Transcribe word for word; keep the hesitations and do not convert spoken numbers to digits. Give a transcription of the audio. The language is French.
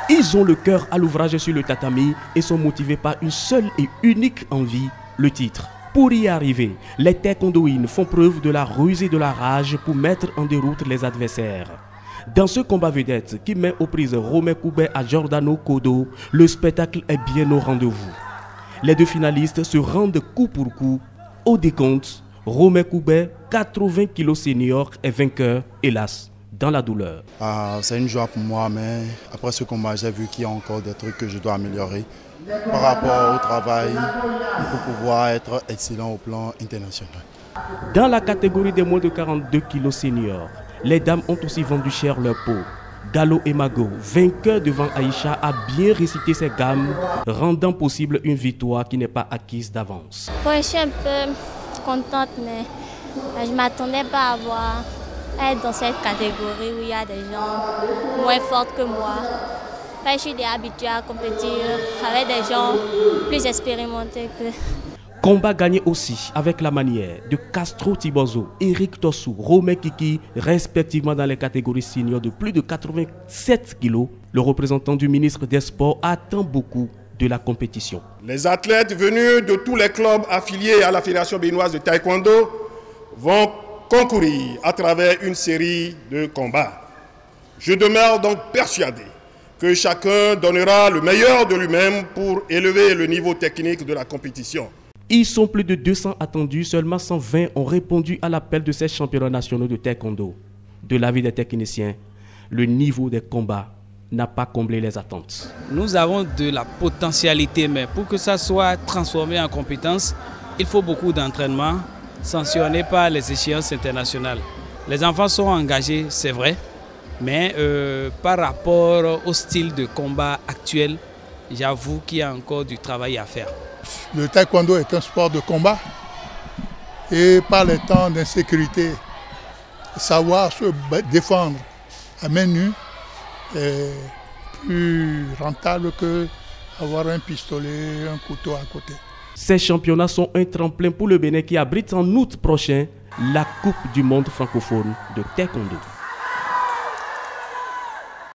Ils ont le cœur à l'ouvrage sur le tatami et sont motivés par une seule et unique envie, le titre. Pour y arriver, les taekwondoïnes font preuve de la ruse et de la rage pour mettre en déroute les adversaires. Dans ce combat vedette qui met aux prises Romain Koubet à Giordano Kodo, le spectacle est bien au rendez-vous. Les deux finalistes se rendent coup pour coup. Au décompte, Romain Koubet, quatre-vingts kilos senior, est vainqueur, hélas, dans la douleur. Ah, c'est une joie pour moi, mais après ce combat, j'ai vu qu'il y a encore des trucs que je dois améliorer par rapport au travail pour pouvoir être excellent au plan international. Dans la catégorie des moins de quarante-deux kilos senior, les dames ont aussi vendu cher leur peau. Gallo et Mago, vainqueur devant Aïcha, a bien récité ses gammes, rendant possible une victoire qui n'est pas acquise d'avance. Ouais, je suis un peu contente, mais je ne m'attendais pas à voir. Être dans cette catégorie où il y a des gens moins forts que moi. Enfin, je suis déjà habituée à compétir avec des gens plus expérimentés que... Combat gagné aussi avec la manière de Castro Tibozo, Eric Tossou, Romain Kiki, respectivement dans les catégories seniors de plus de quatre-vingt-sept kilos. Le représentant du ministre des Sports attend beaucoup de la compétition. Les athlètes venus de tous les clubs affiliés à la Fédération béninoise de taekwondo vont concourir à travers une série de combats. Je demeure donc persuadé que chacun donnera le meilleur de lui-même pour élever le niveau technique de la compétition. Ils sont plus de deux cents attendus, seulement cent vingt ont répondu à l'appel de ces championnats nationaux de taekwondo. De l'avis des techniciens, le niveau des combats n'a pas comblé les attentes. Nous avons de la potentialité, mais pour que ça soit transformé en compétence, il faut beaucoup d'entraînement, sanctionné par les échéances internationales. Les enfants sont engagés, c'est vrai, mais euh, par rapport au style de combat actuel, j'avoue qu'il y a encore du travail à faire. Le taekwondo est un sport de combat et par les temps d'insécurité, savoir se défendre à main nue est plus rentable que avoir un pistolet, un couteau à côté. Ces championnats sont un tremplin pour le Bénin qui abrite en août prochain la Coupe du monde francophone de taekwondo.